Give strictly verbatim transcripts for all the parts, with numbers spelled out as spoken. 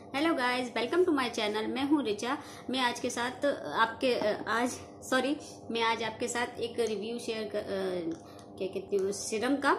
Hello guys, welcome to my channel. मैं हूं रिचा। मैं आज के साथ आपके आज सॉरी मैं आज आपके साथ एक रिव्यू शेयर कर, आ, क्या कहती हूँ सीरम का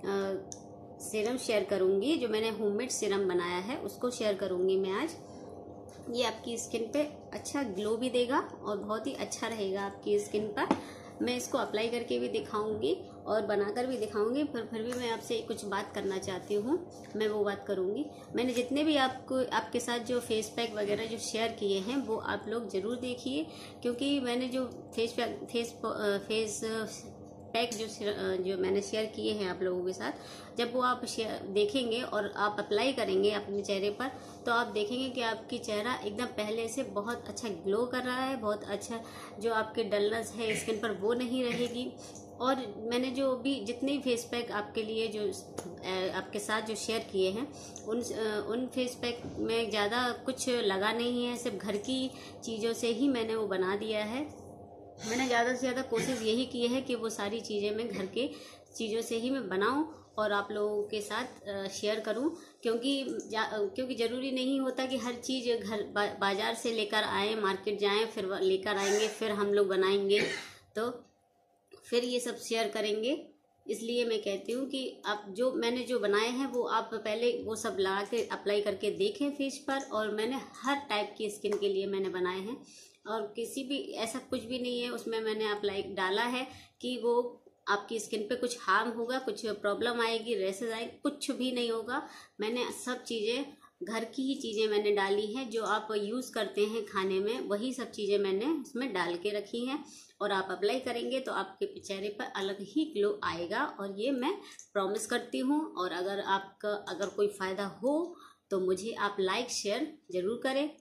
आ, सीरम शेयर करूंगी। जो मैंने होममेड सीरम बनाया है उसको शेयर करूंगी मैं आज। ये आपकी स्किन पे अच्छा ग्लो भी देगा और बहुत ही अच्छा रहेगा आपकी स्किन पर। मैं इसको अप्लाई करके भी दिखाऊंगी और बनाकर भी दिखाऊंगी, पर फिर भी मैं आपसे कुछ बात करना चाहती हूँ, मैं वो बात करूंगी। मैंने जितने भी आपको आपके साथ जो फेस पैक वगैरह जो शेयर किए हैं वो आप लोग ज़रूर देखिए, क्योंकि मैंने जो face pack face face pack जो जो मैंने शेयर किए हैं आप लोगों के साथ, जब वो आप देखेंगे और आप अप्लाई करेंगे अपने चेहरे पर, तो आप देखेंगे कि आपकी चेहरा एकदम पहले से बहुत अच्छा ग्लो कर रहा है। बहुत अच्छा जो आपके डलनेस है स्किन पर वो नहीं रहेगी। और मैंने जो भी जितने भी फेस पैक आपके लिए जो आपके साथ जो शेयर किए हैं उन उन फेस पैक में ज़्यादा कुछ लगा नहीं है, सिर्फ घर की चीज़ों से ही मैंने वो बना दिया है। मैंने ज़्यादा से ज़्यादा कोशिश यही की है कि वो सारी चीज़ें मैं घर के चीज़ों से ही मैं बनाऊं और आप लोगों के साथ शेयर करूं, क्योंकि क्योंकि ज़रूरी नहीं होता कि हर चीज़ घर बा, बाज़ार से लेकर आए, मार्केट जाएं, फिर लेकर आएंगे, फिर हम लोग बनाएंगे तो फिर ये सब शेयर करेंगे। इसलिए मैं कहती हूँ कि आप जो मैंने जो बनाए हैं वो आप पहले वो सब लगा के अप्लाई करके देखें फेस पर। और मैंने हर टाइप की स्किन के लिए मैंने बनाए हैं और किसी भी ऐसा कुछ भी नहीं है उसमें मैंने अप्लाई डाला है कि वो आपकी स्किन पे कुछ हार्म होगा, कुछ प्रॉब्लम आएगी, रेसेस आएगी, कुछ भी नहीं होगा। मैंने सब चीज़ें घर की ही चीज़ें मैंने डाली हैं, जो आप यूज़ करते हैं खाने में वही सब चीज़ें मैंने उसमें डाल के रखी हैं। और आप अप्लाई करेंगे तो आपके चेहरे पर अलग ही ग्लो आएगा, और ये मैं प्रॉमिस करती हूँ। और अगर आपका अगर कोई फ़ायदा हो तो मुझे आप लाइक शेयर ज़रूर करें,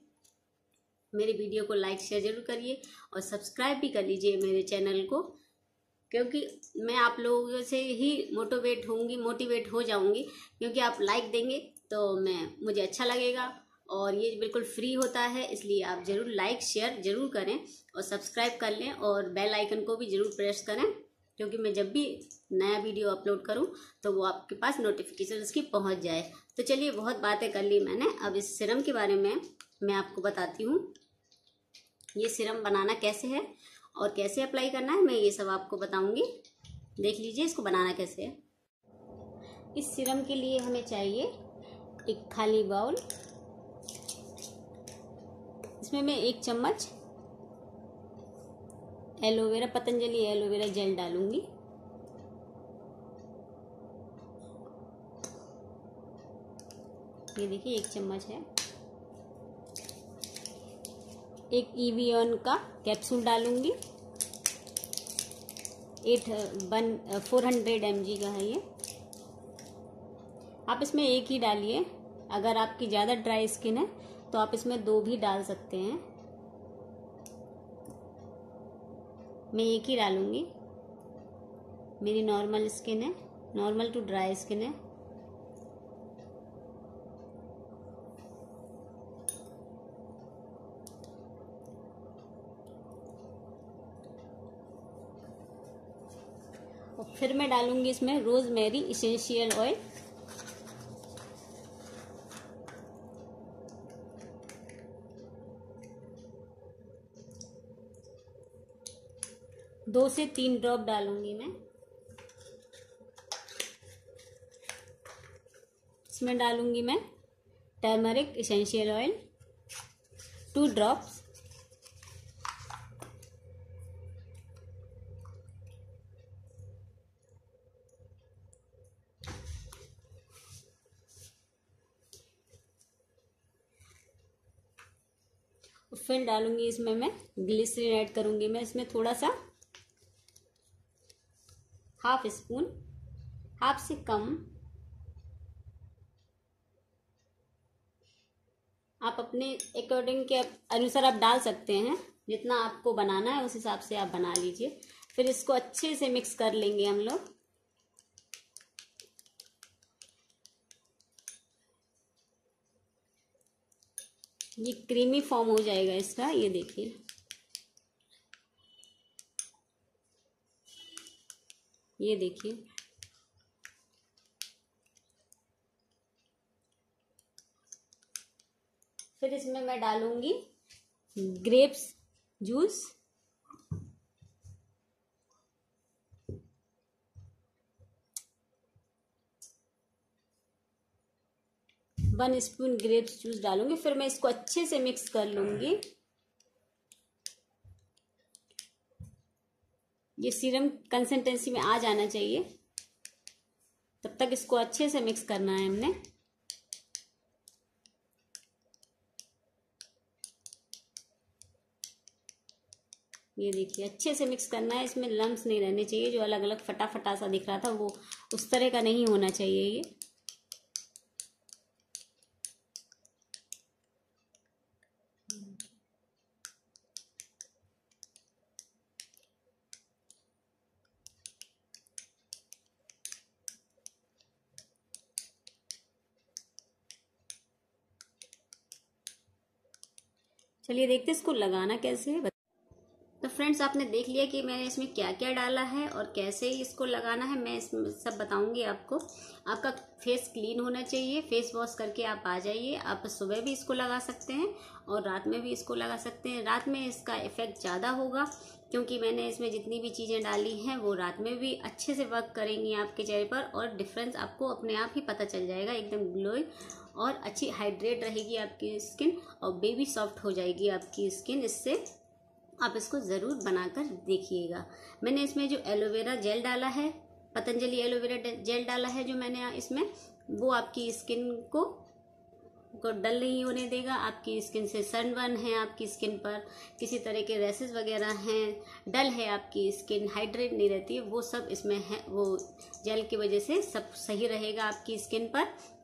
मेरे वीडियो को लाइक शेयर जरूर करिए और सब्सक्राइब भी कर लीजिए मेरे चैनल को, क्योंकि मैं आप लोगों से ही मोटिवेट होंगी मोटिवेट हो जाऊंगी। क्योंकि आप लाइक देंगे तो मैं मुझे अच्छा लगेगा, और ये बिल्कुल फ्री होता है, इसलिए आप ज़रूर लाइक शेयर ज़रूर करें और सब्सक्राइब कर लें और बेल आइकन को भी ज़रूर प्रेस करें, क्योंकि मैं जब भी नया वीडियो अपलोड करूं तो वो आपके पास नोटिफिकेशन उसकी पहुंच जाए। तो चलिए, बहुत बातें कर ली मैंने, अब इस सीरम के बारे में मैं आपको बताती हूँ। ये सीरम बनाना कैसे है और कैसे अप्लाई करना है मैं ये सब आपको बताऊंगी। देख लीजिए इसको बनाना कैसे है। इस सीरम के लिए हमें चाहिए एक खाली बाउल। इसमें मैं एक चम्मच एलोवेरा पतंजलि एलोवेरा जेल डालूंगी। ये देखिए एक चम्मच है। एक ईवियन का कैप्सूल डालूंगी। एट one four hundred M G का है ये। आप इसमें एक ही डालिए, अगर आपकी ज़्यादा ड्राई स्किन है तो आप इसमें दो भी डाल सकते हैं। मैं एक ही डालूंगी, मेरी नॉर्मल स्किन है, नॉर्मल टू ड्राई स्किन है। और फिर मैं डालूंगी इसमें रोजमेरी इसेंशियल ऑयल। दो से तीन ड्रॉप डालूंगी मैं। इसमें डालूंगी मैं turmeric essential oil two drops. फिर डालूंगी इसमें मैं ग्लिसरीन ऐड करूंगी मैं इसमें थोड़ा सा, हाफ स्पून, हाफ से कम। आप अपने अकॉर्डिंग के अनुसार आप डाल सकते हैं, जितना आपको बनाना है उस हिसाब से आप बना लीजिए। फिर इसको अच्छे से मिक्स कर लेंगे हम लोग। ये क्रीमी फॉर्म हो जाएगा इसका, ये देखिए। ये देखिए फिर इसमें मैं डालूंगी grapes juice, one spoon grapes juice डालूंगी। फिर मैं इसको अच्छे से मिक्स कर लूंगी। ये सीरम कंसिस्टेंसी में आ जाना चाहिए, तब तक इसको अच्छे से मिक्स करना है हमने। ये देखिए अच्छे से मिक्स करना है, इसमें लम्स नहीं रहने चाहिए। जो अलग अलग फटा फटा सा दिख रहा था वो उस तरह का नहीं होना चाहिए ये। चलिए देखते इसको लगाना कैसे है। तो फ्रेंड्स आपने देख लिया कि मैंने इसमें क्या क्या डाला है और कैसे ही इसको लगाना है, मैं इसमें सब बताऊंगी आपको। आपका फेस क्लीन होना चाहिए, फेस वॉश करके आप आ जाइए। आप सुबह भी इसको लगा सकते हैं और रात में भी इसको लगा सकते हैं। रात में इसका इफ़ेक्ट ज़्यादा होगा क्योंकि मैंने इसमें जितनी भी चीज़ें डाली हैं वो रात में भी अच्छे से वर्क करेंगी आपके चेहरे पर, और डिफरेंस आपको अपने आप ही पता चल जाएगा। एकदम ग्लोई और अच्छी हाइड्रेट रहेगी आपकी स्किन और बेबी सॉफ्ट हो जाएगी आपकी स्किन। इससे आप इसको ज़रूर बनाकर देखिएगा। मैंने इसमें जो एलोवेरा जेल डाला है, पतंजलि एलोवेरा जेल डाला है जो मैंने इसमें, वो आपकी स्किन को को डल नहीं होने देगा। आपकी स्किन से सनबर्न है, आपकी स्किन पर किसी तरह के रैसेस वगैरह हैं, डल है आपकी स्किन, हाइड्रेट नहीं रहती है, वो सब इसमें है। वो जेल की वजह से सब सही रहेगा आपकी स्किन पर।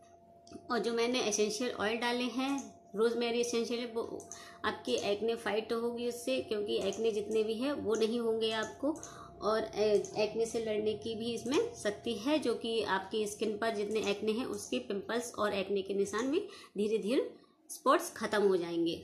और जो मैंने एसेंशियल ऑयल डाले हैं, रोजमेरी एसेंशियल, वो आपकी एक्ने फाइट होगी उससे, क्योंकि एक्ने जितने भी है वो नहीं होंगे आपको। और एक्ने से लड़ने की भी इसमें शक्ति है, जो कि आपकी स्किन पर जितने एक्ने हैं उसके पिंपल्स और एक्ने के निशान में धीरे धीरे स्पॉट्स खत्म हो जाएंगे।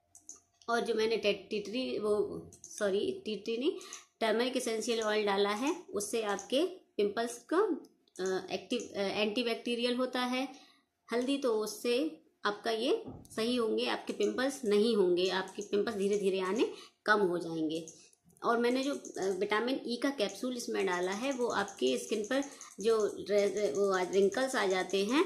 और जो मैंने टिटरी वो सॉरी टिटरी नहीं टर्मरिक एसेंशियल ऑयल डाला है, उससे आपके पिंपल्स का एक्टिव एंटी बैक्टीरियल होता है। हल्दी, तो उससे आपका ये सही होंगे, आपके पिंपल्स नहीं होंगे, आपके पिंपल्स धीरे धीरे आने कम हो जाएंगे। और मैंने जो विटामिन ई का कैप्सूल इसमें डाला है, वो आपकी स्किन पर जो वो रिंकल्स आ जाते हैं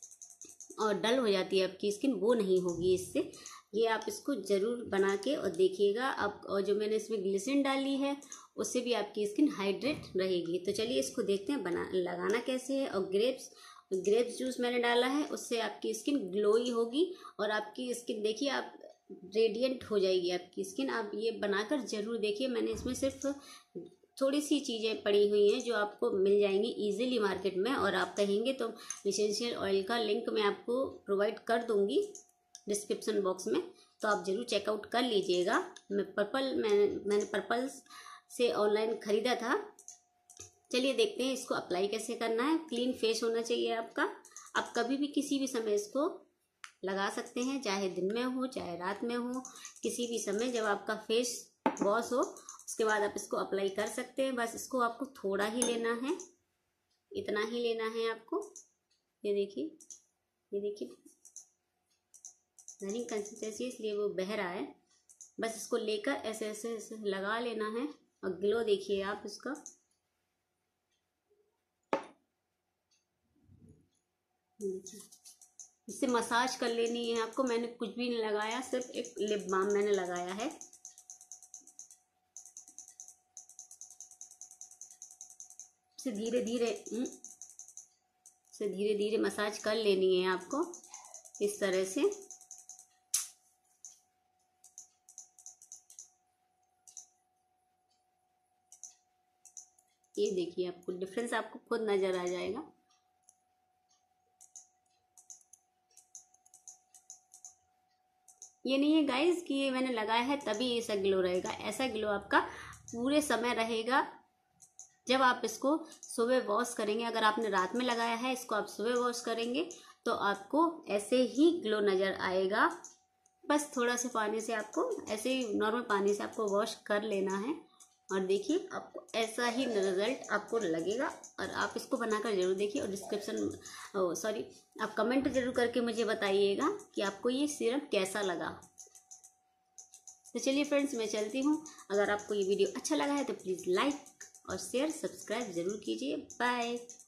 और डल हो जाती है आपकी स्किन, वो नहीं होगी इससे। ये आप इसको ज़रूर बना के और देखिएगा। अब और जो मैंने इसमें ग्लिसरीन डाली है, उससे भी आपकी स्किन हाइड्रेट रहेगी। तो चलिए इसको देखते हैं बना लगाना कैसे है। और ग्रेप्स ग्रेप्स जूस मैंने डाला है, उससे आपकी स्किन ग्लोई होगी और आपकी स्किन देखिए आप रेडिएंट हो जाएगी आपकी स्किन। आप ये बनाकर ज़रूर देखिए। मैंने इसमें सिर्फ थोड़ी सी चीज़ें पड़ी हुई हैं जो आपको मिल जाएंगी इजीली मार्केट में, और आप कहेंगे तो एसेंशियल ऑयल का लिंक मैं आपको प्रोवाइड कर दूंगी डिस्क्रिप्शन बॉक्स में, तो आप ज़रूर चेकआउट कर लीजिएगा। मैं पर्पल मैं मैंने पर्पल से ऑनलाइन ख़रीदा था। चलिए देखते हैं इसको अप्लाई कैसे करना है। क्लीन फेस होना चाहिए आपका। आप कभी भी किसी भी समय इसको लगा सकते हैं, चाहे दिन में हो चाहे रात में हो, किसी भी समय जब आपका फेस वॉश हो उसके बाद आप इसको अप्लाई कर सकते हैं। बस इसको आपको थोड़ा ही लेना है, इतना ही लेना है आपको। ये देखिए, ये देखिए रनिंग कंसिस्टेंसी, इसलिए वो बह रहा है। बस इसको लेकर ऐसे ऐसे ऐसे लगा लेना है और ग्लो देखिए आप इसका। इससे मसाज कर लेनी है आपको। मैंने कुछ भी नहीं लगाया, सिर्फ एक लिप बाम मैंने लगाया है। से धीरे धीरे से धीरे धीरे मसाज कर लेनी है आपको इस तरह से। ये देखिए आपको डिफरेंस आपको खुद नजर आ जाएगा। ये नहीं है गाइस कि ये मैंने लगाया है तभी ऐसा ग्लो रहेगा। ऐसा ग्लो आपका पूरे समय रहेगा जब आप इसको सुबह वॉश करेंगे। अगर आपने रात में लगाया है, इसको आप सुबह वॉश करेंगे तो आपको ऐसे ही ग्लो नज़र आएगा। बस थोड़ा से पानी से आपको ऐसे ही नॉर्मल पानी से आपको वॉश कर लेना है और देखिए आपको ऐसा ही रिजल्ट आपको लगेगा। और आप इसको बनाकर जरूर देखिए और डिस्क्रिप्शन सॉरी आप कमेंट जरूर करके मुझे बताइएगा कि आपको ये सीरम कैसा लगा। तो चलिए फ्रेंड्स, मैं चलती हूँ। अगर आपको ये वीडियो अच्छा लगा है तो प्लीज़ लाइक और शेयर सब्सक्राइब ज़रूर कीजिए। बाय।